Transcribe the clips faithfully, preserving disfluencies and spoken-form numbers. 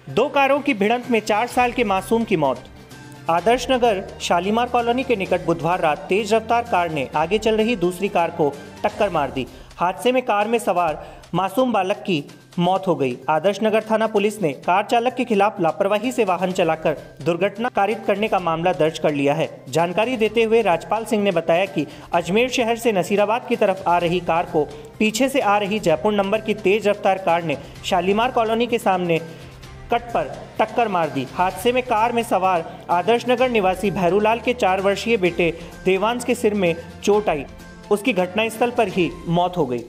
दो कारों की भिड़ंत में चार साल के मासूम की मौत। आदर्श नगर शालीमार कॉलोनी के निकट बुधवार रात तेज रफ्तार कार ने आगे चल रही दूसरी कार को टक्कर मार दी। हादसे में कार में सवार मासूम बालक की मौत हो गई। आदर्श नगर थाना पुलिस ने कार चालक के खिलाफ लापरवाही से वाहन चलाकर दुर्घटना कारित करने का मामला दर्ज कर लिया है। जानकारी देते हुए राजपाल सिंह ने बताया कि अजमेर शहर से नसीराबाद की तरफ आ रही कार को पीछे से आ रही जयपुर नंबर की तेज रफ्तार कार ने शालीमार कॉलोनी के सामने कट पर टक्कर मार दी। हादसे में कार में सवार आदर्श नगर निवासी भैरूलाल के चार वर्षीय बेटे देवांश के सिर में चोट आई। उसकी घटनास्थल पर ही मौत हो गई।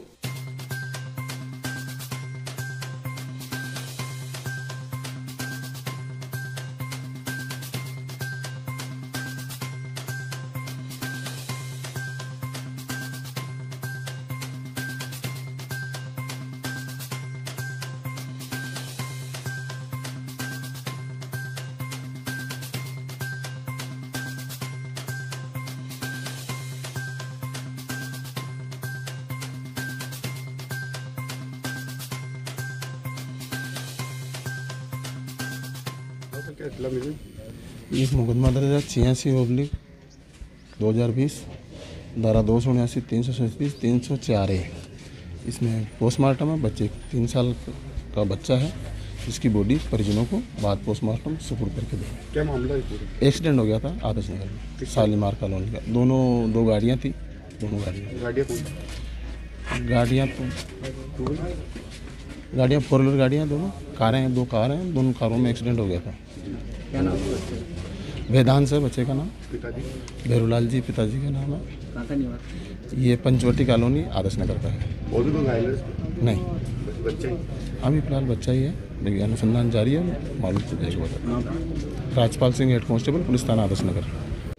ये मुकदमा दर्ज छियासी ओब्लिक दो हज़ार बीस धारा दो सौ उन्यासी तीन सौ सैंतीस तीन सौ चार है। इसमें पोस्टमार्टम है। बच्चे तीन साल का बच्चा है। इसकी बॉडी परिजनों को बाद पोस्टमार्टम सुपुर्द करके देंगे। क्या मामला है पूरा? एक्सीडेंट हो गया था आदर्श नगर में शालीमार कॉलोनी का। दोनों दो गाड़ियाँ थी। दोनों गाड़ियाँ गाड़ियाँ कौन गाड़ियाँ तो गाड़ियाँ फोर व्हीलर गाड़ियाँ दोनों कारें हैं। दो कार हैं। दोनों कारों में एक्सीडेंट हो गया था। क्या नाम है? वेदांश है बच्चे का नाम। पिताजी भैरूलाल जी पिताजी का नाम है। कहाँ का निवास? ये पंचवटी कॉलोनी आदर्श नगर का है। और भी कोई घायल है? नहीं, बच्चे अभी फिलहाल बच्चा ही है। लेकिन अनुसंधान जारी है। मालूम चल जाएगा। Rajpal Singh head constable police थाना आदर्श नगर।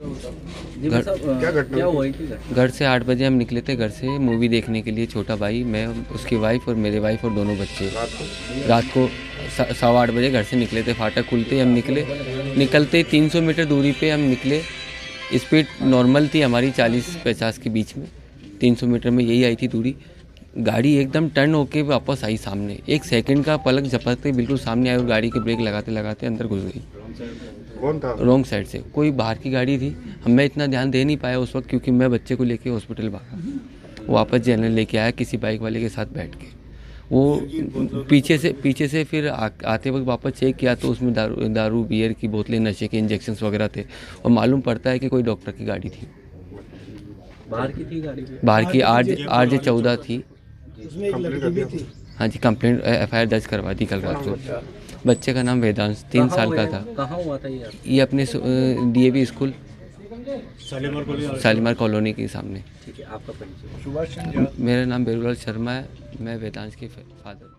घर क्या घटना क्या हुआ है? घर से आठ बजे हम निकले थे घर से मूवी देखने के लिए। छोटा भाई, मैं, उसकी वाइफ और मेरे वाइफ और दोनों बच्चे रात को रात को सवा आठ बजे घर से निकले थे। फाटक खुलते ही हम निकले। निकलते तीन सौ मीटर दूरी पे हम निकले। स्पीड नॉर्मल थी हमारी चालीस पचास के बीच में। तीन सौ मीटर में यही आई थी दूरी। गाड़ी एकदम टर्न होके वापस आई सामने। एक सेकंड का पलक झपकते बिल्कुल सामने आई और गाड़ी के ब्रेक लगाते लगाते अंदर घुस गई। कौन था? रॉन्ग साइड से कोई बाहर की गाड़ी थी। हम मैं इतना ध्यान दे नहीं पाया उस वक्त क्योंकि मैं बच्चे को लेके हॉस्पिटल भागा। वापस जनरल लेके आया किसी बाइक वाले के साथ बैठ के। वो पीछे से पीछे से फिर आ, आते वक्त वापस चेक किया तो उसमें दारू दारू बियर की बोतलें, नशे के इंजेक्शंस वगैरह थे और मालूम पड़ता है कि कोई डॉक्टर की गाड़ी थी। बाहर की थी गाड़ी? बाहर की आर आर जे चौदह थी। उसमें एक लड़की भी थी। हाँ जी, कंप्लेंट एफ आई आर दर्ज करवा दी कल रात को। बच्चे का नाम वेदांश तीन साल का था। कहाँ हुआ था ये? ये अपने D A V school Shalimar colony के सामने। ठीक है, आपका परिचय? मेरा नाम भैरूलाल शर्मा है। मैं वेदांश के फादर।